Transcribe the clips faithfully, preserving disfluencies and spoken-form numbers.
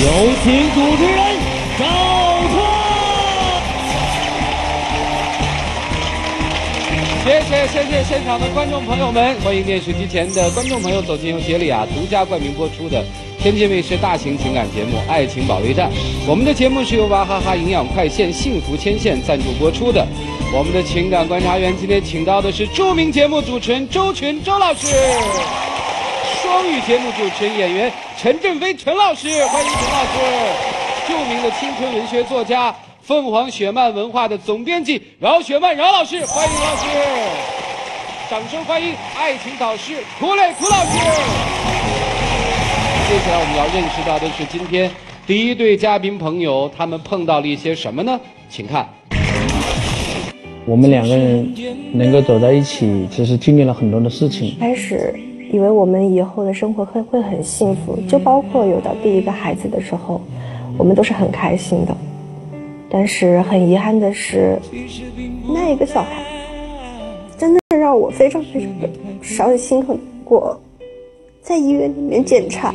有请主持人赵拓。谢谢谢谢现场的观众朋友们，欢迎电视机前的观众朋友走进由杰里亚独家冠名播出的天津卫视大型情感节目《爱情保卫战》。我们的节目是由娃哈哈营养快线幸福牵线赞助播出的。我们的情感观察员今天请到的是著名节目主持人周群周老师，双语节目主持人演员陈振飞陈老师，欢迎陈老师。著名的青春文学作家凤凰雪漫文化的总编辑饶雪漫饶老师，欢迎老师。掌声欢迎爱情导师涂磊涂老师。接下来我们要认识到的是今天第一对嘉宾朋友，他们碰到了一些什么呢？请看。 我们两个人能够走在一起，其实经历了很多的事情。 开始以为我们以后的生活会会很幸福，就包括有到第一个孩子的时候，我们都是很开心的。但是很遗憾的是，那一个小孩真的让我非常非常的伤心和难过。在医院里面检查，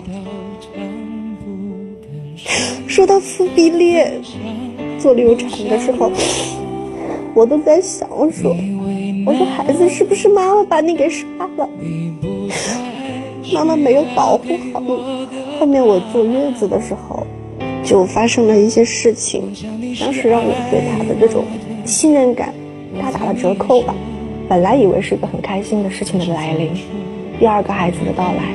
说到腹壁裂，做流产的时候，我都在想说，我说孩子是不是妈妈把你给杀了？妈妈没有保护好你。后面我坐月子的时候，就发生了一些事情，当时让我对他的这种信任感大打了折扣吧。本来以为是一个很开心的事情的来临，第二个孩子的到来，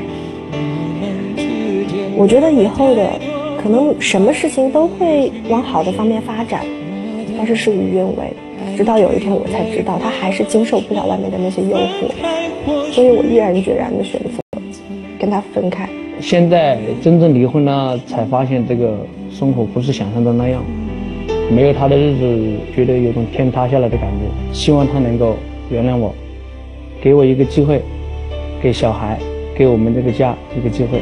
我觉得以后的可能什么事情都会往好的方面发展，但是事与愿违。直到有一天我才知道，他还是经受不了外面的那些诱惑，所以我毅然决然的选择跟他分开。 现在真正离婚了，才发现这个生活不是想象的那样，没有他的日子觉得有种天塌下来的感觉。希望他能够原谅我，给我一个机会，给小孩，给我们这个家一个机会。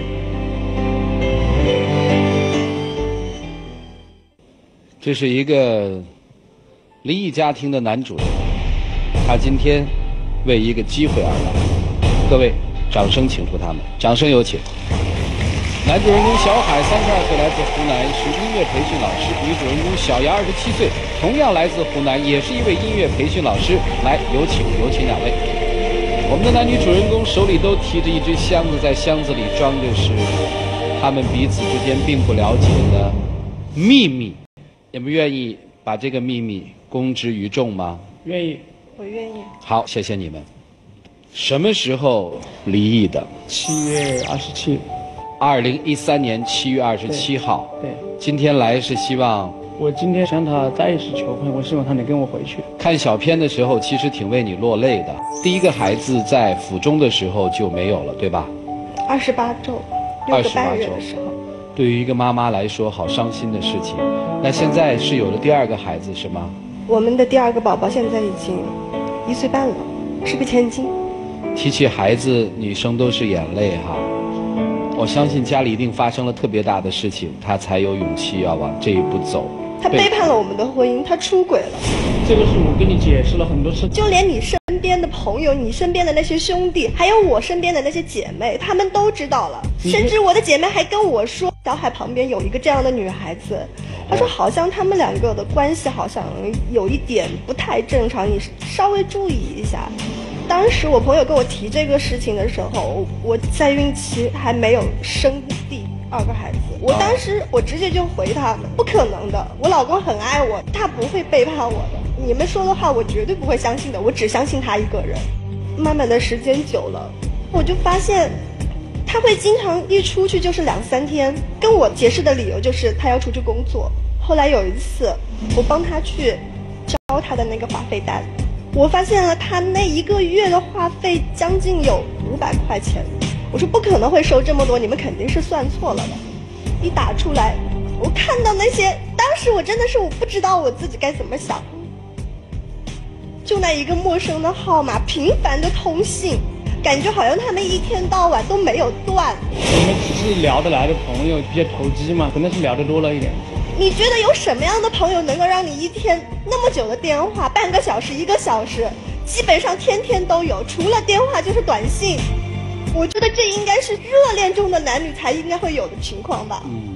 这是一个离异家庭的男主人，他今天为一个机会而来。各位掌声请出他们，掌声有请。男主人公小海三十二岁，来自湖南，是音乐培训老师。女主人公小杨二十七岁，同样来自湖南，也是一位音乐培训老师。来，有请有请两位。我们的男女主人公手里都提着一只箱子，在箱子里装着是他们彼此之间并不了解的秘密。你们愿意把这个秘密公之于众吗？ 愿意。 我愿意。 好，谢谢你们。什么时候离异的？ 七月二十七。 二零一三年七月二十七号。 对。 今天来是希望。 我今天向他再一次求婚，我希望他能跟我回去。 看小片的时候，其实挺为你落泪的。第一个孩子在腹中的时候就没有了，对吧？ 二十八周，六个半月的时候。 对于一个妈妈来说，好伤心的事情。那现在是有了第二个孩子是吗？ 我们的第二个宝宝现在已经一岁半了，是个千金。 提起孩子，女生都是眼泪哈。我相信家里一定发生了特别大的事情，他才有勇气要往这一步走。 他背叛了我们的婚姻，他出轨了。 这个是我跟你解释了很多次， 就连你身边的朋友，你身边的那些兄弟，还有我身边的那些姐妹，他们都知道了。甚至我的姐妹还跟我说，小海旁边有一个这样的女孩子，她说好像他们两个的关系好像有一点不太正常，你稍微注意一下。当时我朋友跟我提这个事情的时候，我在孕期还没有生第二个孩子，我当时我直接就回他们，不可能的，我老公很爱我，他不会背叛我的，你们说的话我绝对不会相信的，我只相信他一个人。慢慢的时间久了，我就发现他会经常一出去就是两三天，跟我解释的理由就是他要出去工作。后来有一次我帮他去交他的那个话费单，我发现了他那一个月的话费将近有五百块钱，我说不可能会收这么多，你们肯定是算错了的。一打出来，我看到那些，当时我真的是我不知道我自己该怎么想。就那一个陌生的号码，频繁的通信，感觉好像他们一天到晚都没有断。 我们只是聊得来的朋友，比较投机嘛，可能是聊得多了一点。 你觉得有什么样的朋友能够让你一天那么久的电话，半个小时、一个小时，基本上天天都有，除了电话就是短信。我觉得这应该是热恋中的男女才应该会有的情况吧。 嗯，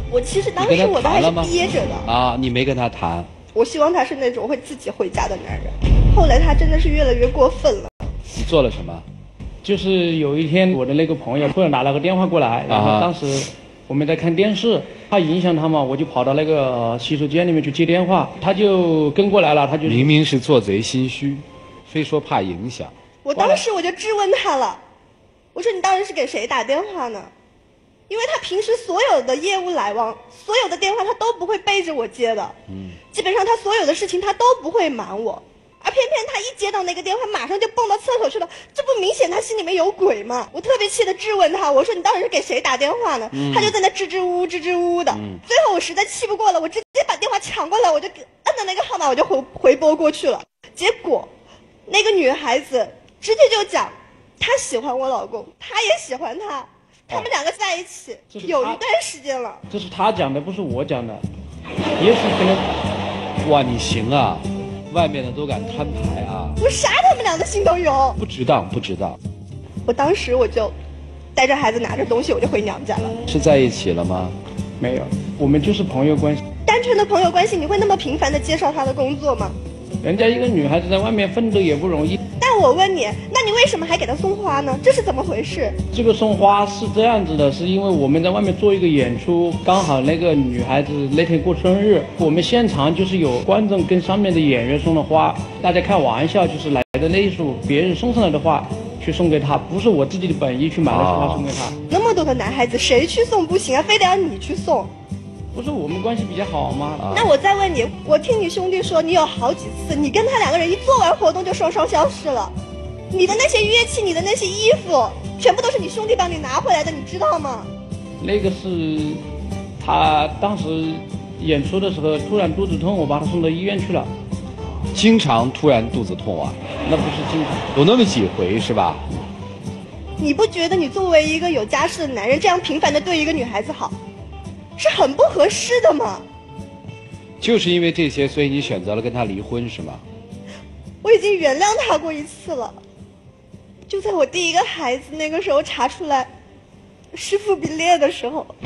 我其实当时我都还是憋着的啊，你没跟他谈？ 我希望他是那种会自己回家的男人。后来他真的是越来越过分了。 你做了什么？ 就是有一天我的那个朋友突然打了个电话过来，然后当时我们在看电视，怕影响他嘛，我就跑到那个洗手间里面去接电话，他就跟过来了，他就明明是做贼心虚，非说怕影响。 我当时我就质问他了，我说你当时是给谁打电话呢？因为他平时所有的业务来往，所有的电话他都不会背着我接的，嗯，基本上他所有的事情他都不会瞒我，而偏偏他一接到那个电话，马上就蹦到厕所去了，这不明显他心里面有鬼吗？我特别气的质问他，我说你到底是给谁打电话呢？嗯、他就在那支支吾吾支支吾吾的、嗯，最后我实在气不过了，我直接把电话抢过来，我就按的那个号码我就回回拨过去了，结果那个女孩子直接就讲她喜欢我老公，她也喜欢他。他们两个在一起、哦、有一段时间了。 这是他讲的，不是我讲的。也许可能， 哇，你行啊，外面的都敢摊牌啊！ 我啥他们俩的心都有。 不值当，不值当。 我当时我就带着孩子拿着东西我就回娘家了。 是在一起了吗？ 没有，我们就是朋友关系。 单纯的朋友关系，你会那么频繁的介绍他的工作吗？ 人家一个女孩子在外面奋斗也不容易。 但我问你，那你为什么还给她送花呢？这是怎么回事？ 这个送花是这样子的，是因为我们在外面做一个演出，刚好那个女孩子那天过生日，我们现场就是有观众跟上面的演员送了花，大家开玩笑，就是来的那一束别人送上来的花去送给她，不是我自己的本意去买了花送给她。 那么多的男孩子，谁去送不行啊？非得要你去送？ 不是我们关系比较好吗？ 啊、那我再问你，我听你兄弟说，你有好几次，你跟他两个人一做完活动就双双消失了。你的那些乐器，你的那些衣服，全部都是你兄弟帮你拿回来的，你知道吗？ 那个是他当时演出的时候突然肚子痛，我把他送到医院去了。 经常突然肚子痛啊？ 那不是经常， 有那么几回是吧？ 你不觉得你作为一个有家室的男人，这样频繁的对一个女孩子好，是很不合适的吗？ 就是因为这些，所以你选择了跟他离婚是吗？ 我已经原谅他过一次了，就在我第一个孩子那个时候查出来是腹壁裂的时候，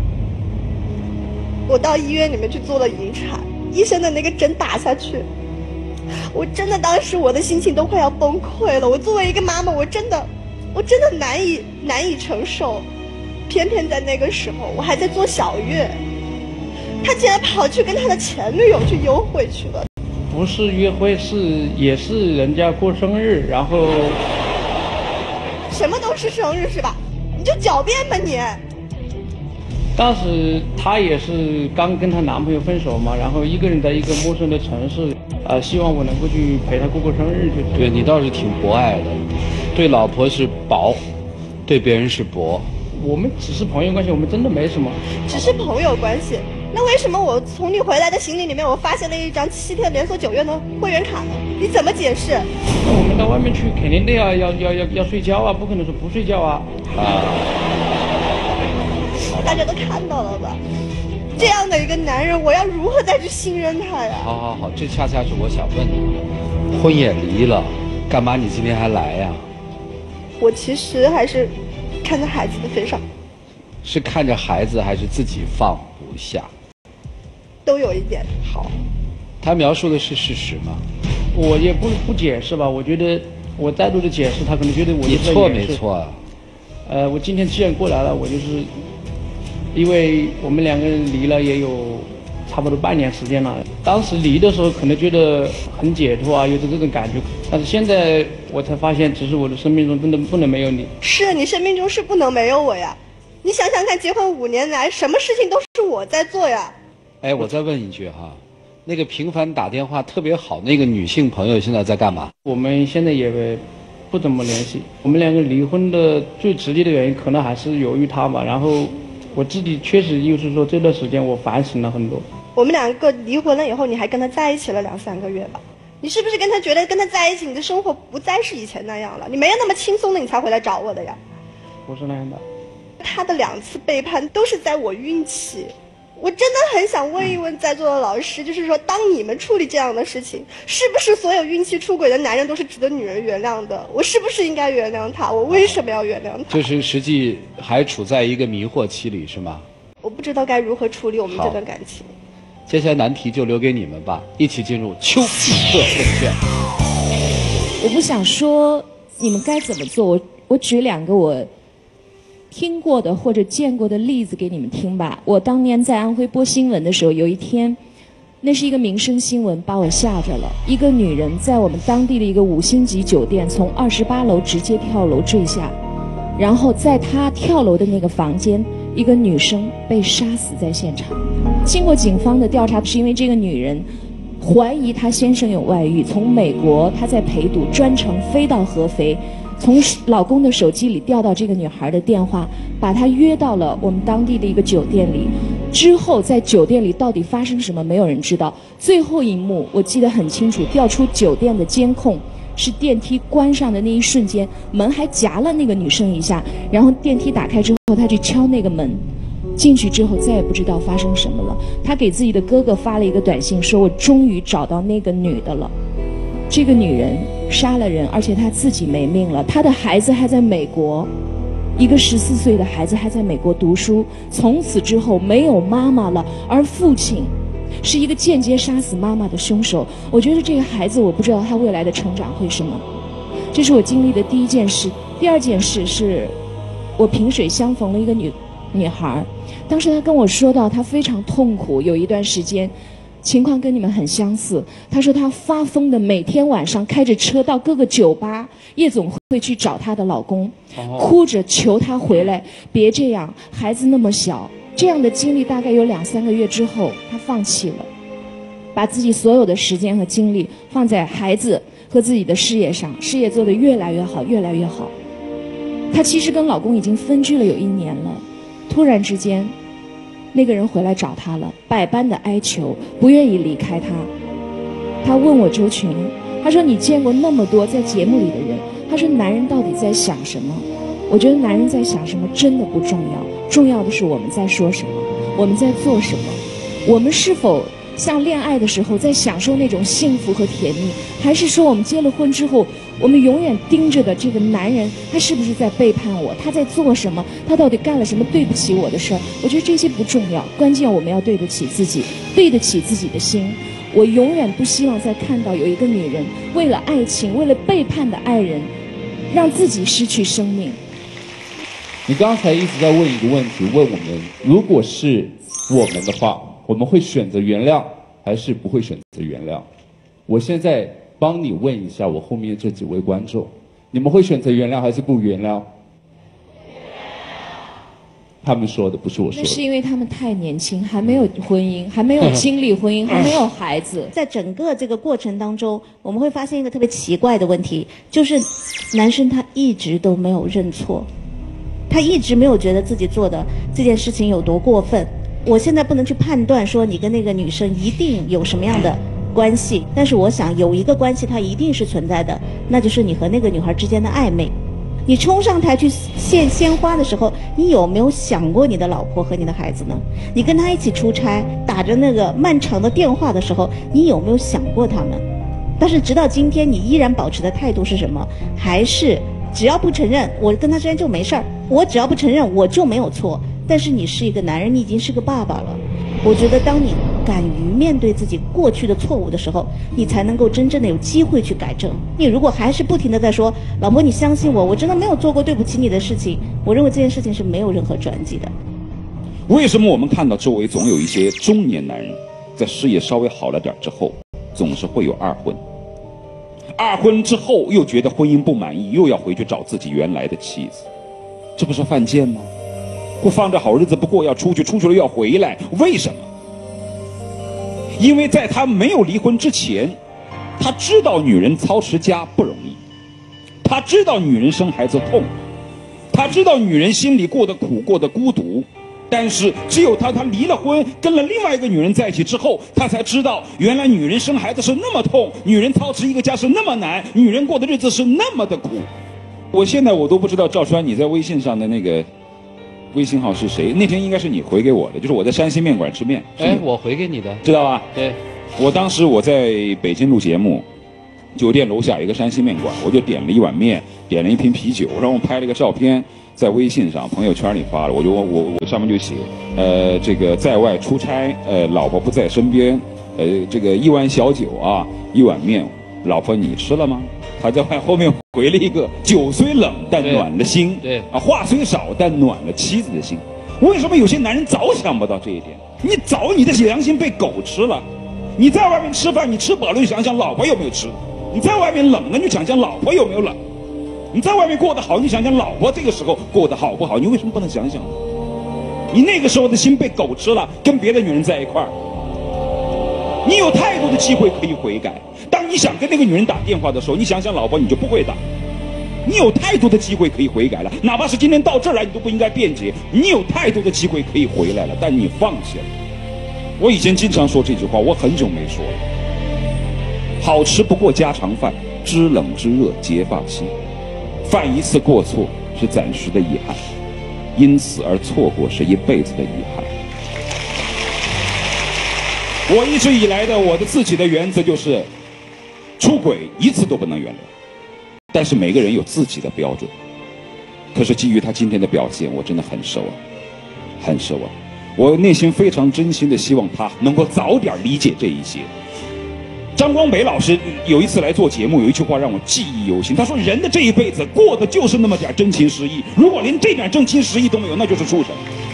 我到医院里面去做了引产，医生的那个针打下去，我真的当时我的心情都快要崩溃了。我作为一个妈妈，我真的我真的难以难以承受。偏偏在那个时候我还在做小月，他竟然跑去跟他的前女友去幽会去了。 不是约会，是也是人家过生日，然后什么都是生日是吧？你就狡辩吧你。 当时她也是刚跟她男朋友分手嘛，然后一个人在一个陌生的城市，呃，希望我能够去陪她过过生日。就对你倒是挺博爱的，对老婆是薄，对别人是薄。 我们只是朋友关系，我们真的没什么。 只是朋友关系，那为什么我从你回来的行李里面，我发现了一张七天连锁酒店的会员卡呢？你怎么解释？ 那我们到外面去肯定得要要要要要睡觉啊，不可能说不睡觉啊。啊！ 大家都看到了吧？这样的一个男人，我要如何再去信任他呀？ 好好好，这恰恰是我想问的。婚也离了，干嘛你今天还来呀？ 我其实还是看在孩子的份上。 是看着孩子还是自己放不下？ 都有一点。 好，他描述的是事实吗？ 我也不不解释吧，我觉得我再度的解释，他可能觉得我你错没错啊？ 呃，我今天既然过来了，我就是因为我们两个人离了也有差不多半年时间了。当时离的时候可能觉得很解脱啊，有着这种感觉，但是现在我才发现，其实我的生命中真的不能没有你。 是你生命中是不能没有我呀。你想想看，结婚五年来，什么事情都是我在做呀。 哎，我再问一句哈，那个频繁打电话特别好那个女性朋友现在在干嘛？ 我们现在也不怎么联系。我们两个离婚的最直接的原因，可能还是由于他吧。然后我自己确实就是说，这段时间我反省了很多。 我们两个离婚了以后，你还跟他在一起了两三个月吧？你是不是跟他觉得跟他在一起，你的生活不再是以前那样了？你没有那么轻松的，你才回来找我的呀？ 不是那样的。 他的两次背叛都是在我孕期，我真的很想问一问在座的老师，就是说，当你们处理这样的事情，是不是所有孕期出轨的男人都是值得女人原谅的？我是不是应该原谅他？我为什么要原谅他？ 就是实际还处在一个迷惑期里，是吗？ 我不知道该如何处理我们这段感情。 接下来难题就留给你们吧，一起进入丘比特问卷。 我不想说你们该怎么做，我我举两个我听过的或者见过的例子给你们听吧。我当年在安徽播新闻的时候，有一天，那是一个民生新闻，把我吓着了。一个女人在我们当地的一个五星级酒店从二十八楼直接跳楼坠下，然后在她跳楼的那个房间，一个女生被杀死在现场。经过警方的调查，是因为这个女人怀疑她先生有外遇，从美国她在陪读，专程飞到合肥，从老公的手机里调到这个女孩的电话，把她约到了我们当地的一个酒店里。之后在酒店里到底发生什么，没有人知道。最后一幕我记得很清楚，调出酒店的监控，是电梯关上的那一瞬间，门还夹了那个女生一下，然后电梯打开之后，她去敲那个门。进去之后再也不知道发生什么了。他给自己的哥哥发了一个短信，说我终于找到那个女的了。这个女人杀了人，而且她自己没命了，她的孩子还在美国，一个十四岁的孩子还在美国读书，从此之后没有妈妈了，而父亲是一个间接杀死妈妈的凶手。我觉得这个孩子，我不知道他未来的成长会什么。这是我经历的第一件事。第二件事是我萍水相逢了一个女女孩，当时她跟我说到她非常痛苦，有一段时间情况跟你们很相似。她说她发疯的每天晚上开着车到各个酒吧夜总会去找她的老公，哭着求他回来，别这样，孩子那么小。这样的经历大概有两三个月之后，她放弃了，把自己所有的时间和精力放在孩子和自己的事业上，事业做得越来越好越来越好。她其实跟老公已经分居了有一年了，突然之间那个人回来找她了，百般的哀求，不愿意离开她。她问我周群，她说你见过那么多在节目里的人，她说男人到底在想什么？我觉得男人在想什么真的不重要，重要的是我们在说什么，我们在做什么，我们是否像恋爱的时候在享受那种幸福和甜蜜，还是说我们结了婚之后，我们永远盯着的这个男人，他是不是在背叛我，他在做什么，他到底干了什么对不起我的事儿？我觉得这些不重要，关键我们要对得起自己，对得起自己的心。我永远不希望再看到有一个女人为了爱情，为了背叛的爱人，让自己失去生命。 你刚才一直在问一个问题，问我们如果是我们的话，我们会选择原谅还是不会选择原谅？我现在帮你问一下我后面这几位观众，你们会选择原谅还是不原谅？他们说的，不是我说的。 那是因为他们太年轻，还没有婚姻，还没有经历婚姻，还没有孩子。 在整个这个过程当中，我们会发现一个特别奇怪的问题，就是男生他一直都没有认错，他一直没有觉得自己做的这件事情有多过分。我现在不能去判断说你跟那个女生一定有什么样的关系，但是我想有一个关系它一定是存在的，那就是你和那个女孩之间的暧昧。你冲上台去献鲜花的时候，你有没有想过你的老婆和你的孩子呢？你跟她一起出差，打着那个漫长的电话的时候，你有没有想过他们？但是直到今天，你依然保持的态度是什么？还是只要不承认我跟他之间就没事儿，我只要不承认我就没有错。但是你是一个男人，你已经是个爸爸了。我觉得当你敢于面对自己过去的错误的时候，你才能够真正的有机会去改正。你如果还是不停的在说老婆你相信我，我真的没有做过对不起你的事情，我认为这件事情是没有任何转机的。 为什么我们看到周围总有一些中年男人在事业稍微好了点之后总是会有二婚，二婚之后又觉得婚姻不满意，又要回去找自己原来的妻子，这不是犯贱吗？不放着好日子不过，要出去，出去了又要回来，为什么？因为在他没有离婚之前，他知道女人操持家不容易，他知道女人生孩子痛，他知道女人心里过得苦，过得孤独。但是只有他他离了婚，跟了另外一个女人在一起之后，他才知道原来女人生孩子是那么痛，女人操持一个家是那么难，女人过的日子是那么的苦。我现在我都不知道赵川你在微信上的那个微信号是谁？那天应该是你回给我的，就是我在山西面馆吃面。 哎，我回给你的， 知道吧？ 对， 我当时我在北京录节目，酒店楼下有一个山西面馆，我就点了一碗面，点了一瓶啤酒，然后拍了一个照片， 在微信上朋友圈里发了，我就我我我上面就写，呃，这个在外出差，呃，老婆不在身边，呃，这个一碗小酒啊，一碗面，老婆你吃了吗？他在后面回了一个酒虽冷但暖了心， 对啊，话虽少但暖了妻子的心。为什么有些男人早想不到这一点？你早你的良心被狗吃了，你在外面吃饭，你吃饱了，你想想老婆有没有吃？你在外面冷了，你想想老婆有没有冷？你在外面过得好，你想想老婆这个时候过得好不好？你为什么不能想想呢？你那个时候的心被狗吃了，跟别的女人在一块儿，你有太多的机会可以悔改。当你想跟那个女人打电话的时候，你想想老婆，你就不会打。你有太多的机会可以悔改了，哪怕是今天到这儿来，你都不应该辩解。你有太多的机会可以回来了，但你放弃了。我以前经常说这句话，我很久没说了。好吃不过家常饭，知冷知热结发期。犯一次过错是暂时的遗憾，因此而错过是一辈子的遗憾。我一直以来的我的自己的原则就是，出轨一次都不能原谅。但是每个人有自己的标准。可是基于他今天的表现，我真的很失望，很失望。我内心非常真心的希望他能够早点理解这一些。张光北老师有一次来做节目，有一句话让我记忆犹新。他说：“人的这一辈子过的就是那么点真情实意，如果连这点真情实意都没有，那就是畜生。”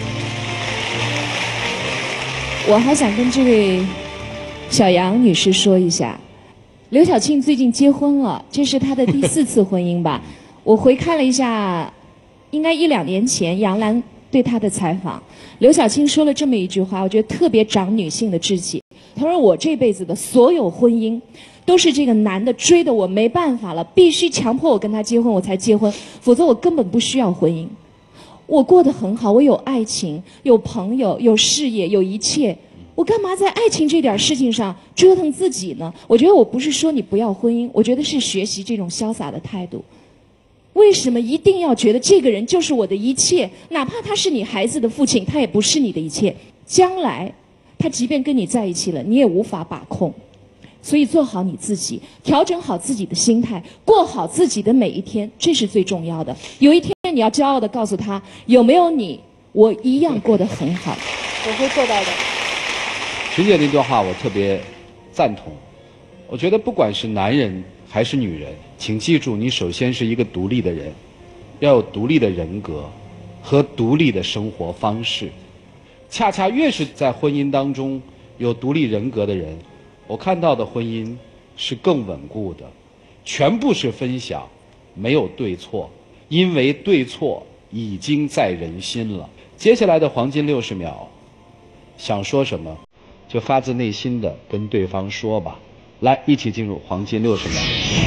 我还想跟这位小杨女士说一下，刘晓庆最近结婚了，这是她的第四次婚姻吧？我回看了一下，应该一两年前杨澜对她的采访，刘晓庆说了这么一句话，我觉得特别长女性的志气。她说：“我这辈子的所有婚姻，都是这个男的追的我没办法了，必须强迫我跟他结婚，我才结婚，否则我根本不需要婚姻。我过得很好，我有爱情，有朋友，有事业，有一切。我干嘛在爱情这点事情上折腾自己呢？我觉得我不是说你不要婚姻，我觉得是学习这种潇洒的态度。为什么一定要觉得这个人就是我的一切？哪怕他是你孩子的父亲，他也不是你的一切。将来他即便跟你在一起了，你也无法把控。所以做好你自己，调整好自己的心态，过好自己的每一天，这是最重要的。有一天你要骄傲地告诉他，有没有你，我一样过得很好。 我会做到的。 徐姐那段话我特别赞同。我觉得不管是男人还是女人，请记住，你首先是一个独立的人，要有独立的人格和独立的生活方式。恰恰越是在婚姻当中有独立人格的人，我看到的婚姻是更稳固的，全部是分享，没有对错，因为对错已经在人心了。接下来的黄金六十秒，想说什么就发自内心的跟对方说吧。来，一起进入黄金六十秒。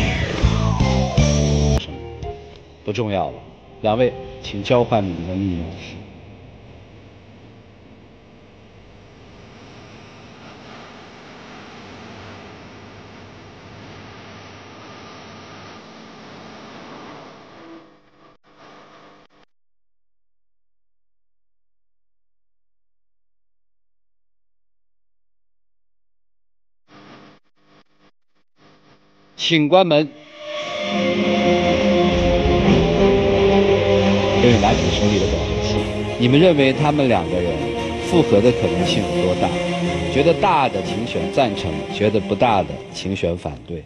什么不重要了，两位请交换你们的秘密。请关门。这是男女兄弟的表现。你们认为他们两个人复合的可能性有多大？觉得大的请选赞成，觉得不大的请选反对。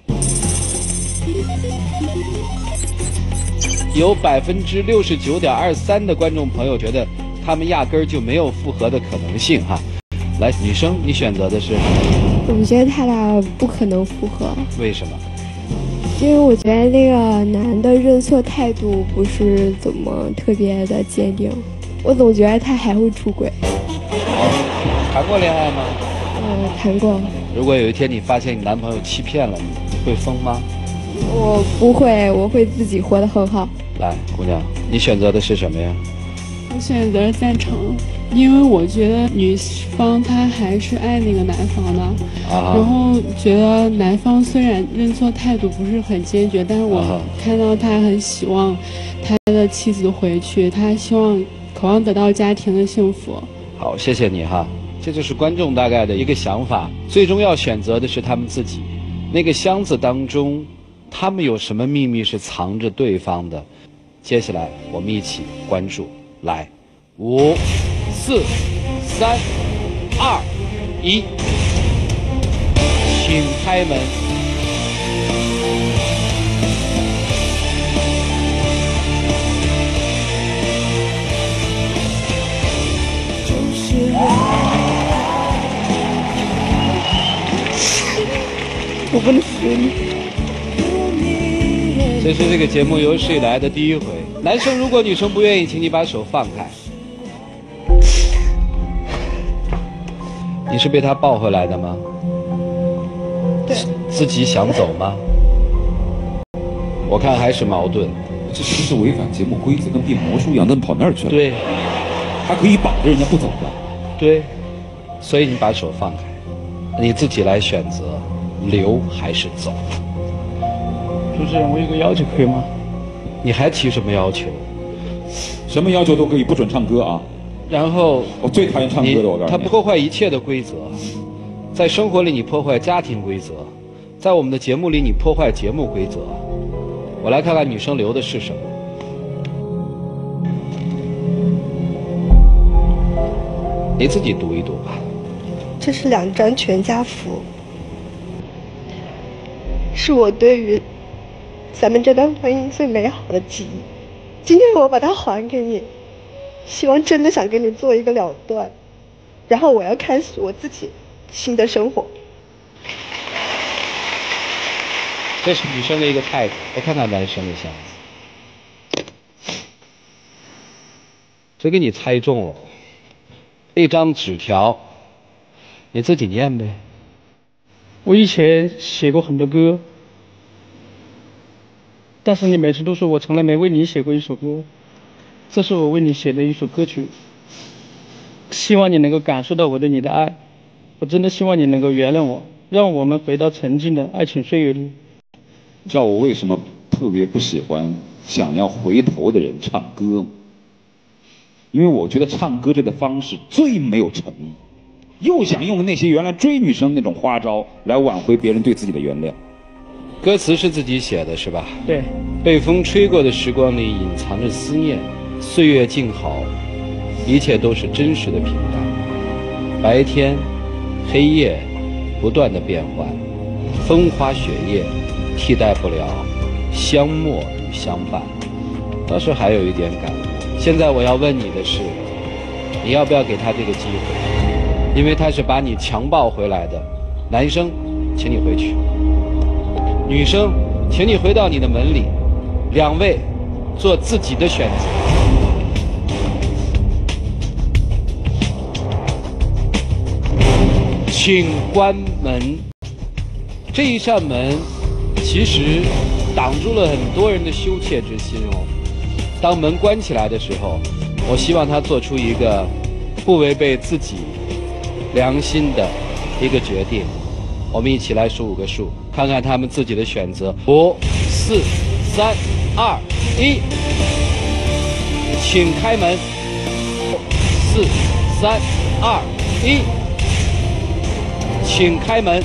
有百分之六十九点二三的观众朋友觉得他们压根儿就没有复合的可能性哈。来，女生，你选择的是？ 我觉得他俩不可能复合。 为什么？ 因为我觉得那个男的认错态度不是怎么特别的坚定，我总觉得他还会出轨。 谈过恋爱吗？ 嗯，谈过。 如果有一天你发现你男朋友欺骗了你，你会疯吗？ 我不会，我会自己活得很好。 来，姑娘，你选择的是什么呀？ 我选择赞成，因为我觉得女方她还是爱那个男方的，啊、然后觉得男方虽然认错态度不是很坚决，但是我看到他很希望他的妻子回去，他希望渴望得到家庭的幸福。 好，谢谢你哈，这就是观众大概的一个想法。最终要选择的是他们自己，那个箱子当中，他们有什么秘密是藏着对方的？ 接下来我们一起关注，来，五、四、三、二、一，请开门。 我不能死你。 这是这个节目有史以来的第一回。男生如果女生不愿意，请你把手放开。你是被他抱回来的吗？ 对。 自己想走吗？我看还是矛盾。 这是不是违反节目规则，跟变魔术一样？那跑那儿去了？ 对。 他可以绑着人家不走的。 对。所以你把手放开，你自己来选择，留还是走。 主持人，我有个要求可以吗？ 你还提什么要求？ 什么要求都可以，不准唱歌啊！ 然后我最讨厌唱歌的，我告诉你， 他破坏一切的规则，在生活里你破坏家庭规则，在我们的节目里你破坏节目规则。我来看看女生留的是什么。你自己读一读吧。 这是两张全家福，是我对于咱们这段婚姻最美好的记忆。今天我把它还给你，希望真的想跟你做一个了断，然后我要开始我自己新的生活。 这是女生的一个态度，我看看男生的相子。这给你猜中了，一张纸条，你自己念呗。 我以前写过很多歌，但是你每次都说我从来没为你写过一首歌，这是我为你写的一首歌曲。希望你能够感受到我对你的爱，我真的希望你能够原谅我，让我们回到曾经的爱情岁月里。 知道我为什么特别不喜欢想要回头的人唱歌吗？因为我觉得唱歌这个方式最没有诚意，又想用那些原来追女生那种花招来挽回别人对自己的原谅。 歌词是自己写的是吧？ 对。 被风吹过的时光里隐藏着思念，岁月静好，一切都是真实的平淡。白天黑夜不断的变换，风花雪月替代不了香墨与相伴。倒是还有一点感悟。现在我要问你的是，你要不要给他这个机会？因为他是把你强抱回来的。男生，请你回去。女生，请你回到你的门里。两位做自己的选择。请关门。这一扇门其实挡住了很多人的羞怯之心哦。当门关起来的时候，我希望他做出一个不违背自己良心的一个决定。我们一起来数五个数，看看他们自己的选择。五、四、三、二、一，请开门。五、四、三、二、一，请开门。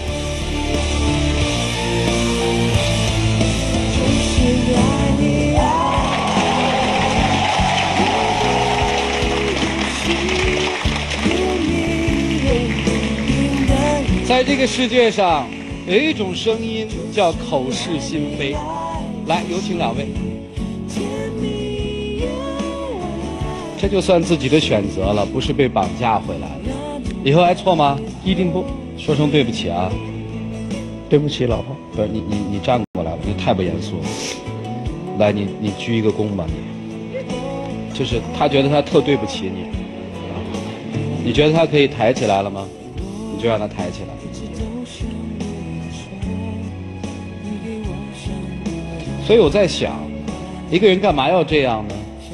在这个世界上，有一种声音叫口是心非。来，有请两位。这就算自己的选择了，不是被绑架回来的。以后还错吗？ 一定不。 说声对不起啊。 对不起，老婆。 不是你你你站过来吧，你太不严肃了。来，你你鞠一个躬吧，你。就是他觉得他特对不起你，你觉得他可以抬起来了吗？你就让他抬起来。所以我在想，一个人干嘛要这样呢？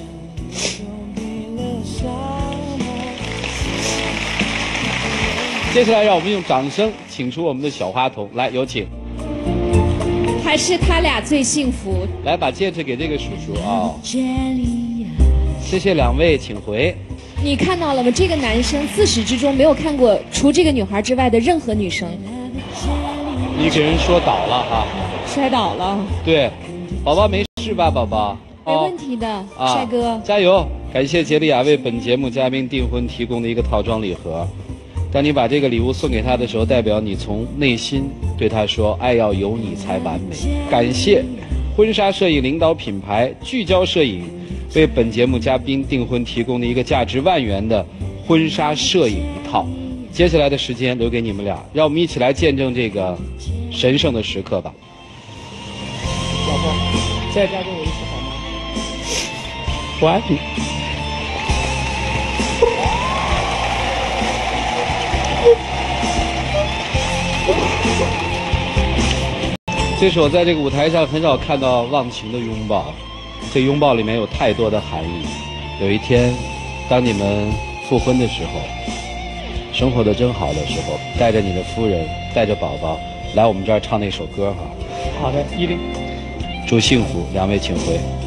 接下来让我们用掌声请出我们的小花童，来，有请。 还是他俩最幸福。 来，把戒指给这个叔叔啊、哦！谢谢两位，请回。 你看到了吗？这个男生自始至终没有看过除这个女孩之外的任何女生。 你给人说倒了哈， 摔倒了。 对，宝宝没事吧？宝宝， 没问题的， 啊、 帅哥， 加油！感谢杰利亚为本节目嘉宾订婚提供的一个套装礼盒。当你把这个礼物送给他的时候，代表你从内心对他说：“爱要有你才完美。”感谢婚纱摄影领导品牌聚焦摄影为本节目嘉宾订婚提供的一个价值万元的婚纱摄影一套。接下来的时间留给你们俩，让我们一起来见证这个神圣的时刻吧。 老婆，再嫁给我一次好吗？我爱你。 这是我在这个舞台上很少看到忘情的拥抱，这拥抱里面有太多的含义。有一天，当你们复婚的时候，生活的真好的时候，带着你的夫人，带着宝宝来我们这儿唱那首歌哈。 好的，一定。 祝幸福，两位请回。